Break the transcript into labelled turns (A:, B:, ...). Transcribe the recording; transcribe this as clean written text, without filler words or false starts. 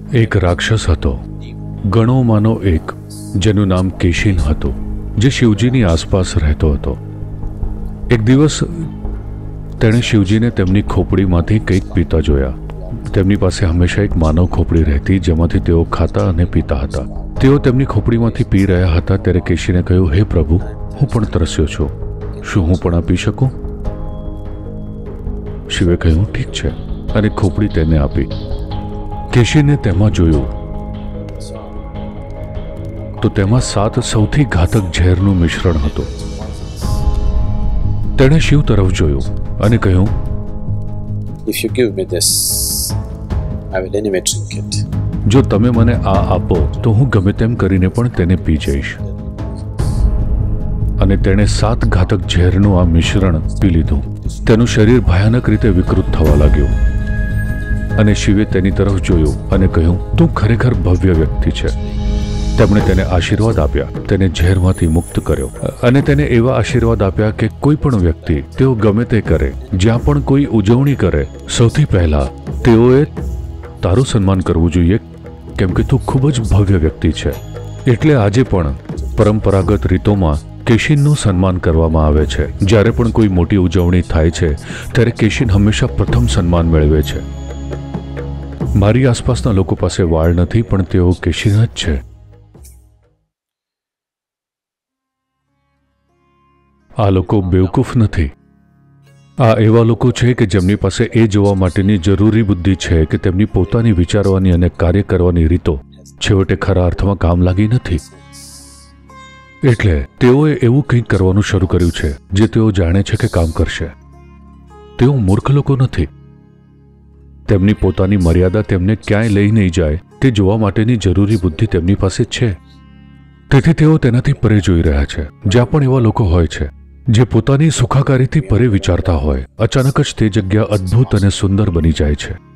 A: એક રાક્ષસ હતો, ગણોમાંનો એક, જેનું નામ કેશિન હતું, જે શિવજીની આસપાસ રહેતો હતો. એક દિવસ તેણે શિવજીને તેમની ખોપડીમાંથી કંઈક પીતા જોયા. તેમની પાસે હંમેશા એક માનવ ખોપડી રહેતી, જેમાંથી તેઓ ખાતા અને પીતા હતા. તેઓ તેમની ખોપડીમાંથી પી રહ્યા હતા ત્યારે કેશિને કહ્યું, હે પ્રભુ, હું પણ તરસ્યો છું, શું હું પણ આ પી શકું? શિવે કહ્યું, ઠીક છે, અને ખોપડી તેને આપી. કેશિને તેમાં જોયું તો તેમાં 7 સૌથી ઘાતક ઝેરનું મિશ્રણ હતું. તેણે શિવ તરફ જોયું અને કહ્યું,
B: If you give me this, I will anyway drink it.
A: જો તમે મને આ આપો તો હું ગમે તેમ કરીને પણ તેને પી જઈશ. અને તેણે 7 ઘાતક ઝેરનું આ મિશ્રણ પી લીધું. તેનું શરીર ભયાનક રીતે વિકૃત થવા લાગ્યું. અને શિવે તેની તરફ જોયું અને કહ્યું, તું ખરેખર ભવ્ય વ્યક્તિ છે. તેમણે તેને આશીર્વાદ આપ્યા, તેને ઝેરમાંથી મુક્ત કર્યો અને તેને એવા આશીર્વાદ આપ્યા કે કોઈ પણ વ્યક્તિ તેઓ ગમે તે કરે, જ્યાં પણ કોઈ ઉજવણી કરે, સૌથી પહેલા તેઓએ તારું સન્માન કરવું જોઈએ, કેમ કે તું ખૂબ જ ભવ્ય વ્યક્તિ છે. એટલે આજે પણ પરંપરાગત રીતોમાં કેશિનનું સન્માન કરવામાં આવે છે. જ્યારે પણ કોઈ મોટી ઉજવણી થાય છે ત્યારે કેશિન હંમેશા પ્રથમ સન્માન મેળવે છે. મારી આસપાસના લોકો પાસે વાળ નથી, પણ તેઓ કેશિન જ છે. આ લોકો બેવકૂફ નથી. આ એવા લોકો છે કે જેમની પાસે એ જોવા માટેની જરૂરી બુદ્ધિ છે કે તેમની પોતાની વિચારવાની અને કાર્ય કરવાની રીતો છેવટે ખરા અર્થમાં કામ લાગી નથી. એટલે તેઓએ એવું કંઈક કરવાનું શરૂ કર્યું છે જે તેઓ જાણે છે કે કામ કરશે. તેઓ મૂર્ખ લોકો નથી. તેમની પોતાની મર્યાદા તેમને ક્યાંય લઈ નહીં જાય તે જોવા માટેની જરૂરી બુદ્ધિ તેમની પાસે છે. તેથી તેઓ તેનાથી પરે જોઈ રહ્યા છે. જ્યાં પણ એવા લોકો હોય છે જે પોતાની સુખાકારીથી પરે વિચારતા હોય, અચાનક જ તે જગ્યા અદ્ભુત અને સુંદર બની જાય છે.